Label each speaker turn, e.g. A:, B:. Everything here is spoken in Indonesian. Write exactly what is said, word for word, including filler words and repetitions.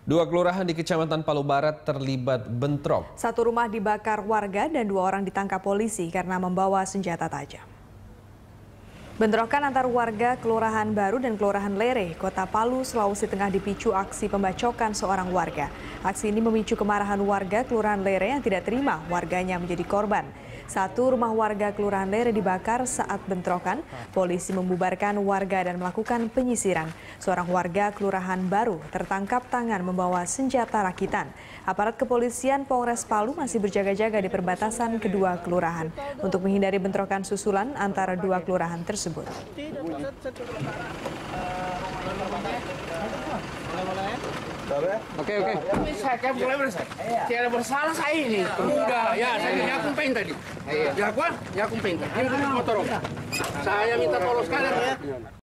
A: Dua kelurahan di Kecamatan Palu Barat terlibat bentrok.
B: Satu rumah dibakar warga dan dua orang ditangkap polisi karena membawa senjata tajam. Bentrokan antar warga Kelurahan Baru dan Kelurahan Lere, Kota Palu, Sulawesi Tengah dipicu aksi pembacokan seorang warga. Aksi ini memicu kemarahan warga Kelurahan Lere yang tidak terima warganya menjadi korban. Satu rumah warga Kelurahan Lere dibakar saat bentrokan. Polisi membubarkan warga dan melakukan penyisiran. Seorang warga Kelurahan Baru tertangkap tangan membawa senjata rakitan. Aparat kepolisian Polres Palu masih berjaga-jaga di perbatasan kedua kelurahan untuk menghindari bentrokan susulan antara dua kelurahan tersebut.
C: Oke oke. Saya kan boleh bersah. Tidak bersalah saya ini. Sudah ya saya ya kumpain tadi. Ya gua ya kumpain tadi. Ini motor. Saya minta tolong sekalian ya.